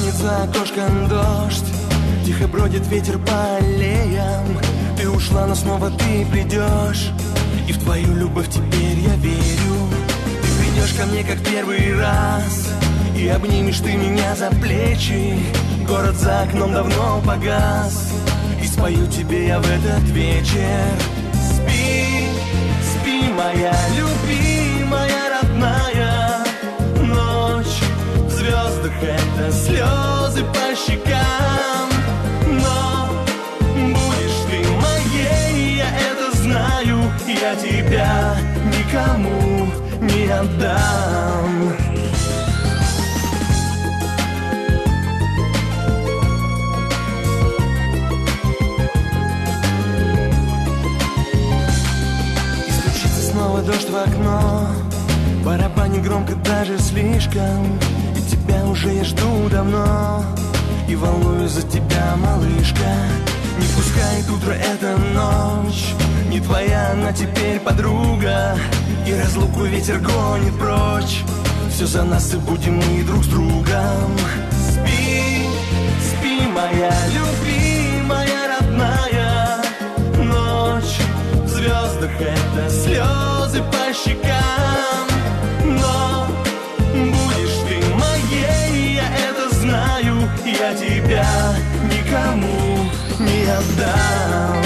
за окошком дождь, тихо бродит ветер по аллеям. Ты ушла, но снова ты придешь, и в твою любовь теперь я верю. Ты придешь ко мне как первый раз, и обнимешь ты меня за плечи. Город за окном давно погас, и спою тебе я в этот вечер. Спи, спи, моя любимая, родная. Ночь в звездах — это слезы по щекам. Но будешь ты моей, я это знаю. Я тебя никому не отдам. Снова дождь в окно, барабанит громко, даже слишком. И тебя уже я жду давно, и волнуюсь за тебя, малышка. Не пускает утро, это ночь, не твоя она теперь подруга. И разлуку ветер гонит прочь, все за нас и будем мы друг с другом. Спи, спи, моя любимая, родная. Ночь в звездах — это слезы по щекам. Но будешь ты моей, я это знаю. Я тебя никому не отдам.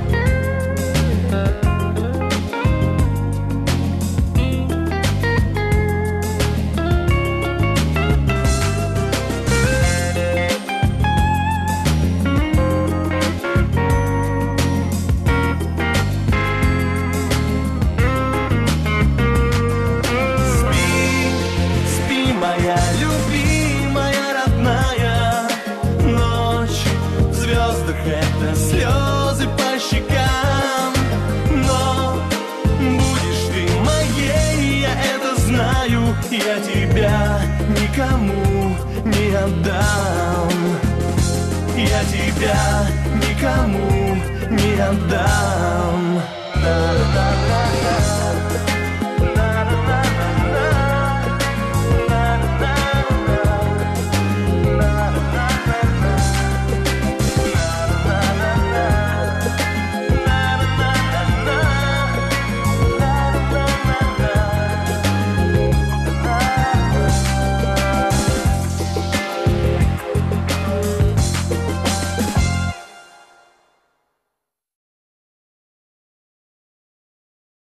Это слезы по щекам. Но будешь ты моей, я это знаю. Я тебя никому не отдам. Я тебя никому не отдам.